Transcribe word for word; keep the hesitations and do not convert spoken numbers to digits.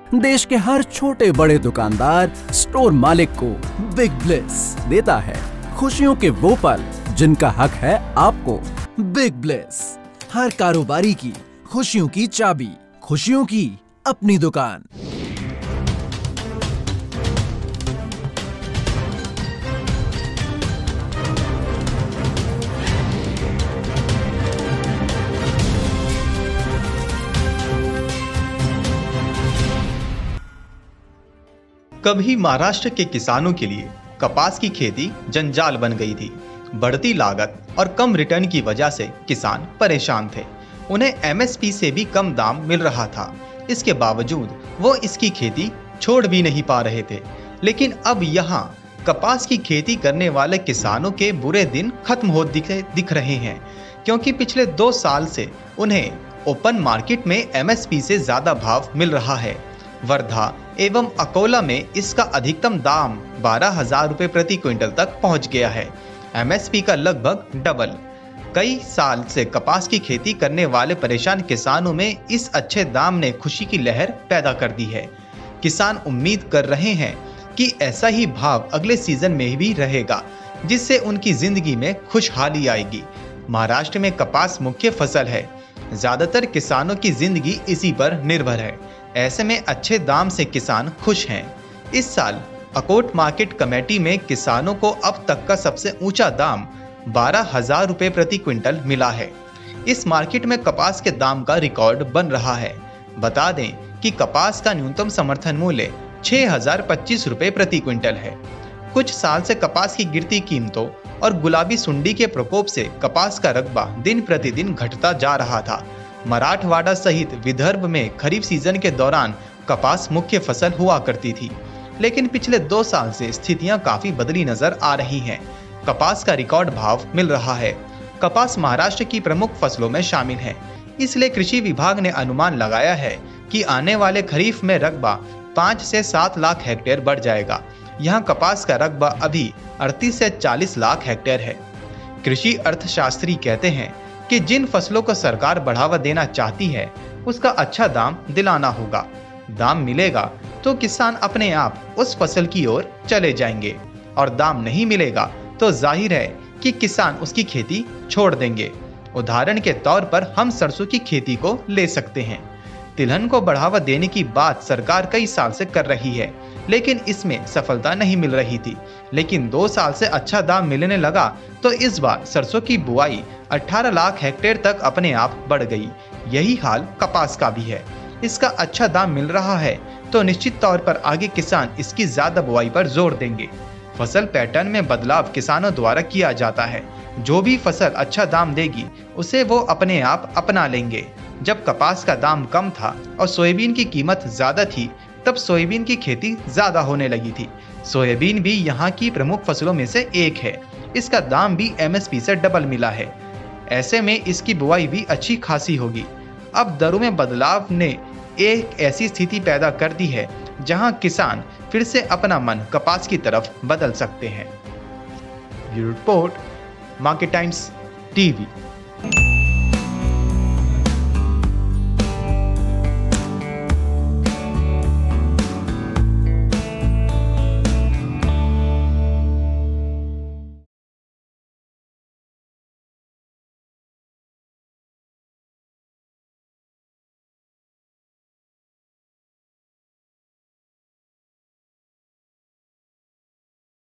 देश के हर छोटे बड़े दुकानदार स्टोर मालिक को बिग ब्लेस देता है खुशियों के वो पल जिनका हक है आपको। बिग ब्लेस, हर कारोबारी की खुशियों की चाबी, खुशियों की अपनी दुकान। कभी महाराष्ट्र के किसानों के लिए कपास की खेती जंजाल बन गई थी। बढ़ती लागत और कम रिटर्न की वजह से किसान परेशान थे। उन्हें एमएसपी से भी कम दाम मिल रहा था। इसके बावजूद वो इसकी खेती छोड़ भी नहीं पा रहे थे। लेकिन अब यहाँ कपास की खेती करने वाले किसानों के बुरे दिन खत्म हो दिखे दिख रहे हैं, क्योंकि पिछले दो साल से उन्हें ओपन मार्केट में एमएसपी से ज्यादा भाव मिल रहा है। वर्धा एवं अकोला में इसका अधिकतम दाम बारह हजार रुपए प्रति क्विंटल तक पहुंच गया है, एमएसपी का लगभग डबल। कई साल से कपास की खेती करने वाले परेशान किसानों में इस अच्छे दाम ने खुशी की लहर पैदा कर दी है। किसान उम्मीद कर रहे हैं कि ऐसा ही भाव अगले सीजन में भी रहेगा, जिससे उनकी जिंदगी में खुशहाली आएगी। महाराष्ट्र में कपास मुख्य फसल है, ज्यादातर किसानों की जिंदगी इसी पर निर्भर है। ऐसे में अच्छे दाम से किसान खुश हैं। इस साल अकोट मार्केट कमेटी में किसानों को अब तक का सबसे ऊंचा दाम बारह हजार रुपए प्रति क्विंटल मिला है। इस मार्केट में कपास के दाम का रिकॉर्ड बन रहा है। बता दें कि कपास का न्यूनतम समर्थन मूल्य छह हजार पच्चीस रुपए प्रति क्विंटल है। कुछ साल से कपास की गिरती कीमतों और गुलाबी सुंडी के प्रकोप से कपास का रकबा दिन प्रतिदिन घटता जा रहा था। मराठवाड़ा सहित विदर्भ में खरीफ सीजन के दौरान कपास मुख्य फसल हुआ करती थी, लेकिन पिछले दो साल से स्थितियां काफी बदली नजर आ रही हैं। कपास का रिकॉर्ड भाव मिल रहा है। कपास महाराष्ट्र की प्रमुख फसलों में शामिल है, इसलिए कृषि विभाग ने अनुमान लगाया है कि आने वाले खरीफ में रकबा पाँच से सात लाख हेक्टेयर बढ़ जाएगा। यहाँ कपास का रकबा अभी अड़तीस से चालीस लाख हेक्टेयर है। कृषि अर्थशास्त्री कहते हैं कि जिन फसलों को सरकार बढ़ावा देना चाहती है, उसका अच्छा दाम दिलाना होगा। दाम मिलेगा तो किसान अपने आप उस फसल की ओर चले जाएंगे, और दाम नहीं मिलेगा तो जाहिर है कि किसान उसकी खेती छोड़ देंगे। उदाहरण के तौर पर हम सरसों की खेती को ले सकते हैं। तिलहन को बढ़ावा देने की बात सरकार कई साल से कर रही है, लेकिन इसमें सफलता नहीं मिल रही थी। लेकिन दो साल से अच्छा दाम मिलने लगा तो इस बार सरसों की बुआई अठारह लाख हेक्टेयर तक अपने आप बढ़ गई। यही हाल कपास का भी है। इसका अच्छा दाम मिल रहा है तो निश्चित तौर पर आगे किसान इसकी ज्यादा बुआई पर जोर देंगे। फसल पैटर्न में बदलाव किसानों द्वारा किया जाता है। जो भी फसल अच्छा दाम देगी उसे वो अपने आप अपना लेंगे। जब कपास का दाम कम था और सोयाबीन की कीमत ज्यादा थी, तब सोयाबीन की खेती ज्यादा होने लगी थी। सोयाबीन भी यहाँ की प्रमुख फसलों में से एक है। इसका दाम भी एमएसपी से डबल मिला है। ऐसे में इसकी बुआई भी अच्छी खासी होगी। अब दरों में बदलाव ने एक ऐसी स्थिति पैदा कर दी है जहां किसान फिर से अपना मन कपास की तरफ बदल सकते हैं। Bureau report, market Times TV.